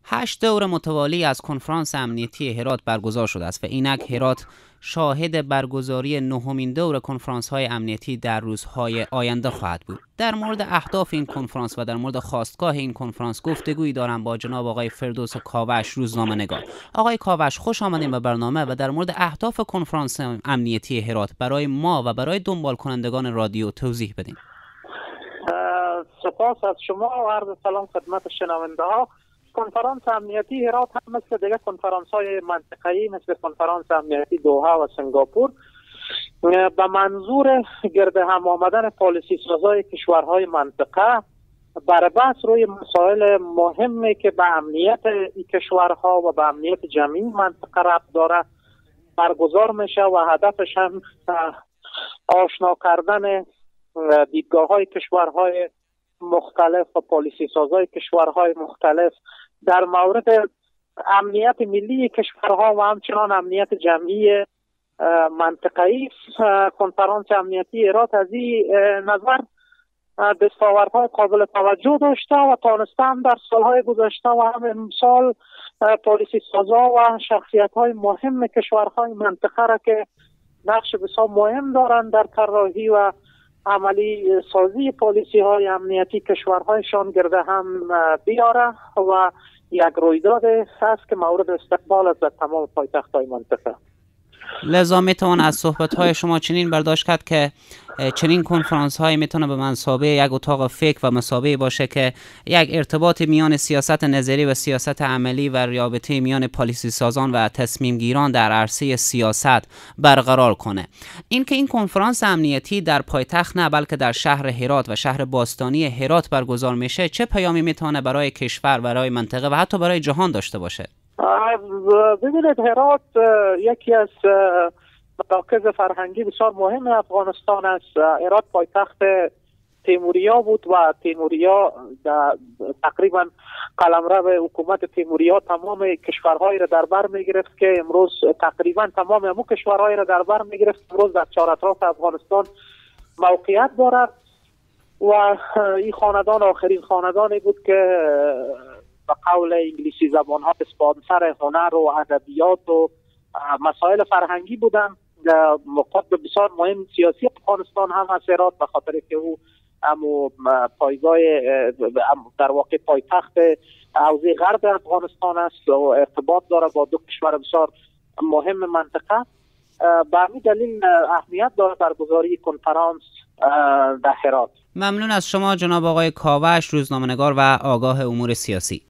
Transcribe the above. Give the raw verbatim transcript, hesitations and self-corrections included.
هشت دور متوالی از کنفرانس امنیتی هرات برگزار شده است و اینک هرات شاهد برگزاری نهمین دور کنفرانس های امنیتی در روزهای آینده خواهد بود. در مورد اهداف این کنفرانس و در مورد خواستگاه این کنفرانس گفتگویی دارم با جناب آقای فردوس کاوش، روزنامه‌نگار. آقای کاوش، خوش آمدید به برنامه و در مورد اهداف کنفرانس امنیتی هرات برای ما و برای دنبال کنندگان رادیو توضیح بدین. سپاس از شما و عرض سلام خدمت شنونده ها. کنفرانس امنیتی هرات هم مثل دیگه کنفرانس های منطقه‌ای مثل کنفرانس امنیتی دوحه و سنگاپور به منظور گرد هم آمدن پالیسی سازای کشورهای منطقه بر بحث روی مسائل مهمی که به امنیت این کشورها و به امنیت جمعی منطقه ربط داره برگزار میشه و هدفش هم آشنا کردن دیدگاه های کشورهای مختلف و پالیسی سازای کشورهای مختلف در مورد امنیت ملی کشورها و همچنان امنیت جمعی منطقه‌ای. کنفرانس امنیتی هرات از این نظر دستاوردهای قابل توجه داشته و تانستم در سالهای گذشته و هم امسال پالیسی سازا و شخصیت‌های مهم کشورهای منطقه را که نقش بسیار مهم دارند در طراحی و عملی سازی پالیسی های امنیتی کشورهایشان گرده هم بیاره و یک رویداد هست که مورد استقبال است در تمام پایتخت های منطقه. لذا میتوان از صحبت های شما چنین برداشت کرد که چنین کنفرانس های میتونه به مثابه یک اتاق فکر و مثابه باشه که یک ارتباط میان سیاست نظری و سیاست عملی و رابطه میان پالیسی سازان و تصمیم گیران در عرصه سیاست برقرار کنه. این که این کنفرانس امنیتی در پایتخت نه بلکه در شهر هرات و شهر باستانی هرات برگزار میشه، چه پیامی میتونه برای کشور، برای منطقه و حتی برای جهان داشته باشه؟ ببینید، هرات یکی از مراکز فرهنگی بسیار مهم افغانستان است. هرات پایتخت تیموریا بود و تیموریا تقریبا قلمرو حکومت تیموریا تمام کشورهایی را در بر میگرفت که امروز تقریبا تمام همون کشورهایی را در بر میگرفت امروز در چهار اطراف افغانستان موقعیت دارد و این خاندان آخرین خاندانی بود که به قول انگلیسی زبان ها اسپانسر هنر و ادبیات و مسائل فرهنگی بودن. قطب بسیار مهم سیاسی افغانستان هم از هرات به خاطر که او امو پایگاه در واقع پایتخت حوزه غرب افغانستان است و ارتباط داره با دو کشور بسیار مهم منطقه. به همین دلیل اهمیت داره برگزاری کنفرانس در هرات. ممنون از شما جناب آقای کاوش، روزنامه‌نگار و آگاه امور سیاسی.